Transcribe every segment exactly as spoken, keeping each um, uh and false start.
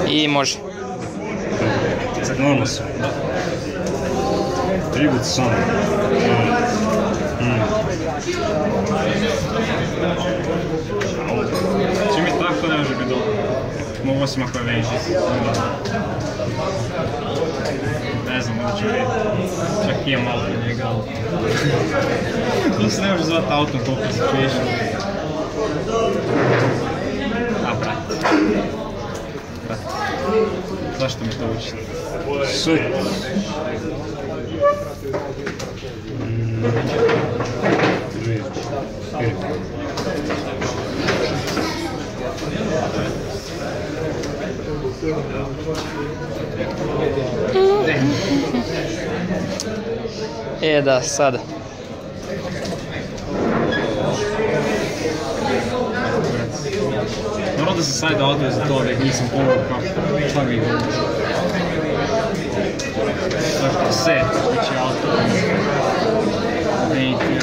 I može. Normalno sam. Tribut sam. Če mi tako ne može biti dobro. Mogu osim ako je veži. Ne znam, onda ću vidjeti. Čak i je malo od njega, ali... To se ne može zvati autom koliko se čuješ. A, brat. Brat. Zašto mi to učiti? Sve. E da, sada. Naravno da se sajda odveo za to, da nisam povukao šta mi je bilo. Dakle, set, znači auto. Nejte.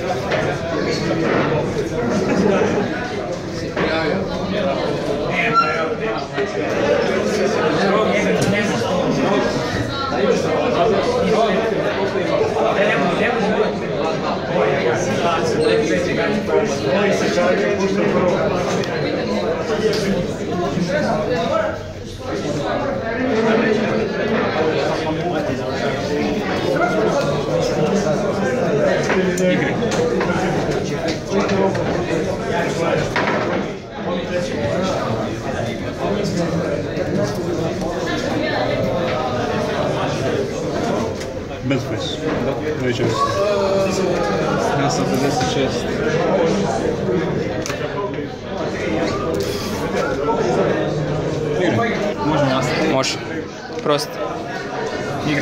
Igre. Bez face. Da, neće visiti. Ja sam pedeset šest. Igre. Možemo nastaviti. Može. Prosti. Igre.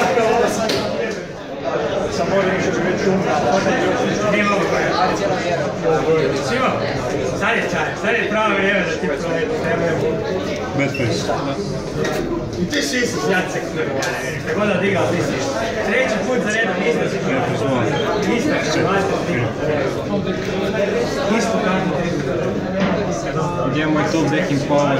Simo, sad je čaj, sad je pravo vrijeme da ti provedeš. Bez face. I ti si si Jacek, kako da digao ti si. Treći put za redom isto si pravo. Isto, isto kako. Gdje je moj top decking power?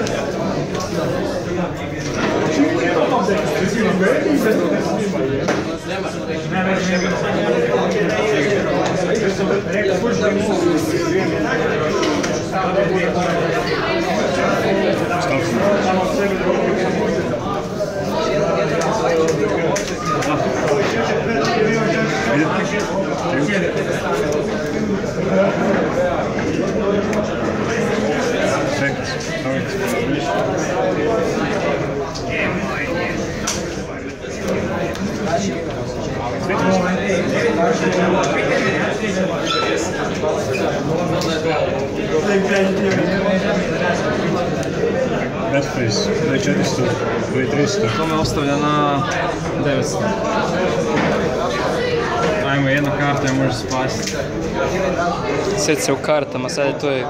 Bad face, dvije četiristo, dvije tristo. To me ostavlja na devetsto. Ajmo, jedna karta je može spasiti. Sjeti se u kartama, sad je to je...